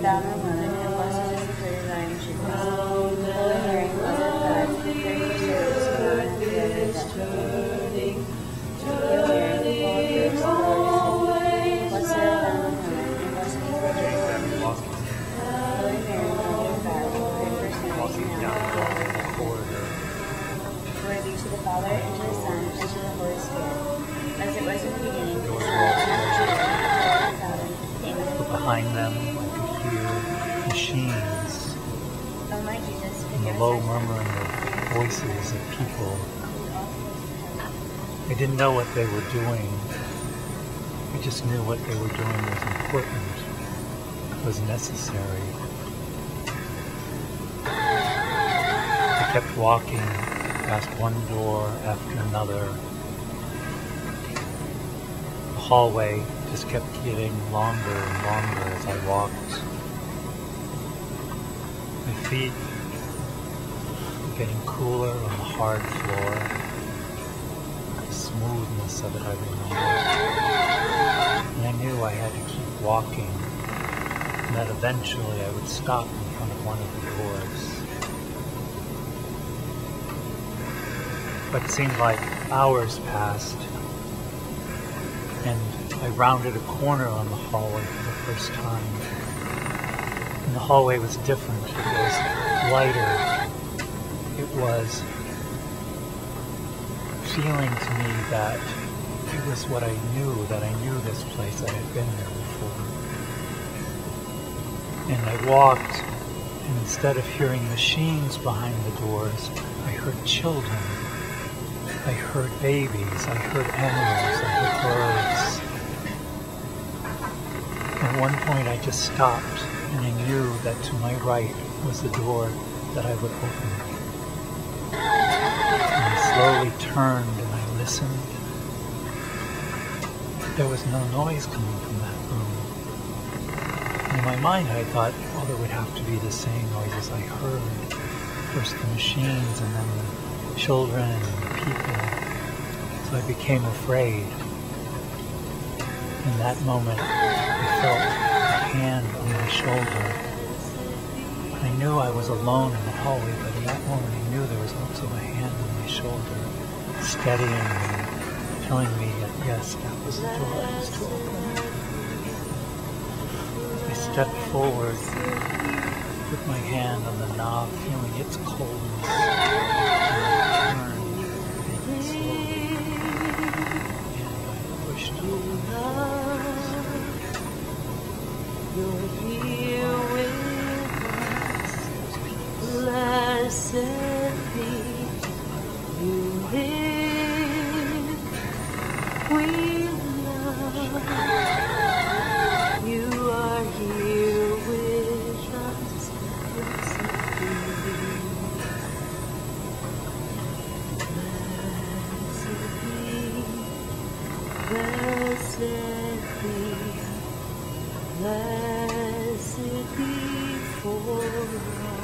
thou among women, and blessed is the fruit of thy womb, Jesus. Holy Mary, Mother of God, pray for us sinners, now and at the hour of our death. Hail Mary, full of grace, the Lord is with thee. Blessed art thou among women, and blessed is the fruit of thy womb, Jesus. Holy Mary, Mother of God, pray for us sinners, now and at the hour of our death. Glory be to the Father, and to the Son, and to the Holy Spirit, as it was in the beginning, is now, and ever shall be, world without end. Amen. Behind them, I could hear machines O my Jesus, and the low murmuring of voices of people. I didn't know what they were doing. I just knew what they were doing was important, was necessary. I kept walking past one door after another. The hallway just kept getting longer and longer as I walked. My feet were getting cooler on the hard floor. The smoothness of it I remember. And I knew I had to keep walking, and that eventually I would stop in front of one of the doors. But it seemed like hours passed, and I rounded a corner on the hallway for the first time. And the hallway was different. It was lighter. It was feeling to me that it was what I knew, that I knew this place, that I had been there before. And I walked, and instead of hearing machines behind the doors, I heard children. I heard babies, I heard animals, I heard birds. At one point I just stopped, and I knew that to my right was the door that I would open. And I slowly turned and I listened. There was no noise coming from that room. And in my mind I thought, well, there would have to be the same noises I heard. First the machines, and then the children and the people. So I became afraid. In that moment, I felt a hand on my shoulder. I knew I was alone in the hallway, but in that moment I knew there was also a hand on my shoulder, steadying me, telling me that yes, that was the door I was to open. I stepped forward, put my hand on the knob, feeling its coldness, and I turned, and slowly, and I pushed open the doors. You're here with us, blessed be. You live, we love. You are here with us, blessed be. Blessed be, blessed be for us.